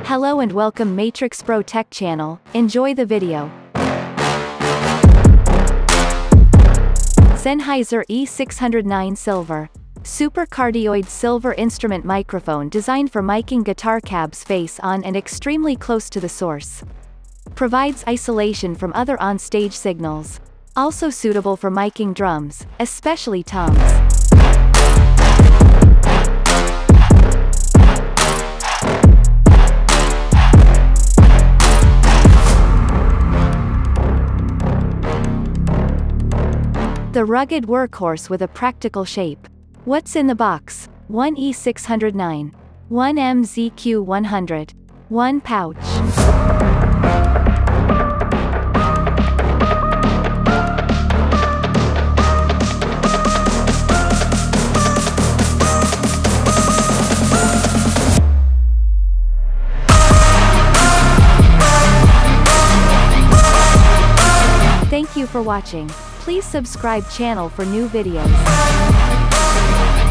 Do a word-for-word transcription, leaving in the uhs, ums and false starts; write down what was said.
Hello and welcome MatrixPRO Tech channel, enjoy the video. Sennheiser E six oh nine Silver. Super-cardioid silver instrument microphone designed for miking guitar cabs face on and extremely close to the source. Provides isolation from other on-stage signals. Also suitable for miking drums, especially toms. The rugged workhorse with a practical shape. What's in the box? one E six oh nine. one M Z Q one hundred. one pouch. Thank you for watching. Please subscribe channel for new videos.